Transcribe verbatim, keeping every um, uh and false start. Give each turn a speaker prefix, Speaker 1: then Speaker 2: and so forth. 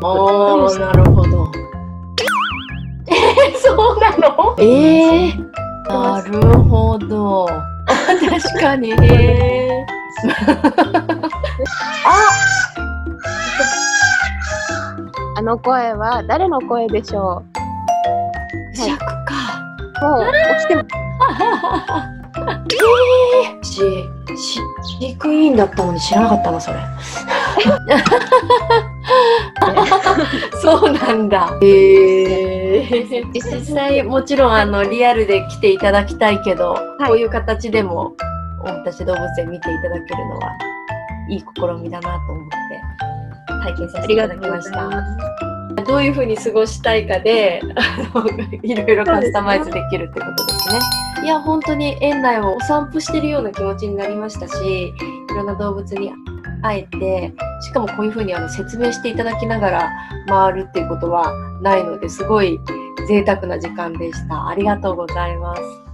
Speaker 1: ああ、なるほど。えー、そうなの？えー、なるほど。確かに。へー。あ、
Speaker 2: あの声は誰の声でしょう？
Speaker 1: 尺か。
Speaker 2: もう起きても。
Speaker 1: えー、し、し、飼育員だったのに知らなかったな、それ。そうなんだ。へえー。実際もちろんあのリアルで来ていただきたいけど、はい、こういう形でも大牟田市動物園見ていただけるのはいい試みだなと思って体験させていただきました。どういう風に過ごしたいかでいろいろカスタマイズできるってことですね。いや本当に園内をお散歩してるような気持ちになりましたし、いろんな動物に会えて、しかもこういう風にあの説明していただきながら回るっていうことはないので、すごい贅沢な時間でした。ありがとうございます。